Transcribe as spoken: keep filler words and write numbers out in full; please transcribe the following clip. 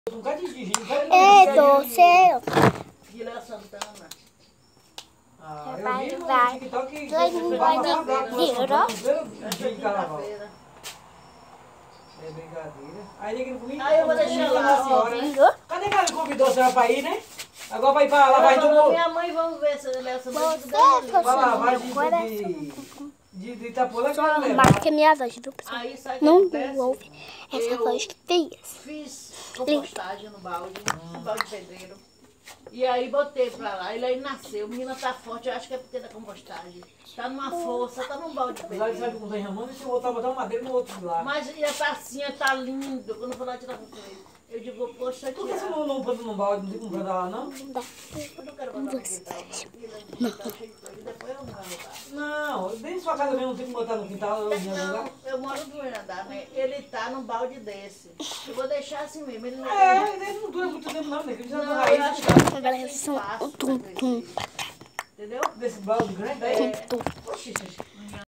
Um bocado de gente, vai É doce. De Léo Santana. Ah, eu Vai, vi no vai. TikTok que Vai, vai vai, passar vai. bravo no Virou? primeiro dia de carnaval. Quinta-feira. É brincadeira. Aí ninguém comigo. Aí eu vou deixar lá, a senhora, né? Virou? Cadê que ela convidou a senhora pra ir, né? Agora vai pra lavagem do Ela falou, corpo. minha mãe, vamos ver se o Léo Santana Você dá foi Pra seu lavagem coração. de, de, de Itapuã que Só ela leva. marca minha voz, viu, pessoal? Aí sabe o que Não acontece? ouve essa Eu voz feia. Fiz compostagem no balde, no balde de pedreiro. E aí botei pra lá, ele aí nasceu. O menino tá forte, eu acho que é porque da compostagem. Tá numa força, tá num balde de Apesar de pedreiro. sabe como tá enramando, se eu botar, botar uma madeira no outro lado. Mas e a tacinha tá lindo. Quando eu for lá tirar foto com ele, eu digo, poxa, Por que você tirar. não, não bota num balde, não tem como botar lá, não? Não dá. Eu não quero botar no quintal, não. Tá cheio de coisa, depois eu não vou botar. Não, dentro da sua casa mesmo não tem como botar no quintal, eu vou Não, lugar. eu moro no Irandá, né? Ele tá num balde desse. Eu vou deixar assim mesmo. Ele não É, ele não dura muito tempo não, né? Que ele já Não, tá eu raiz acho de que casa. não Agora tem são espaço um tum, pra tum, crescer. Entendeu? Desse balde grande, é. tum, tum. Oxi,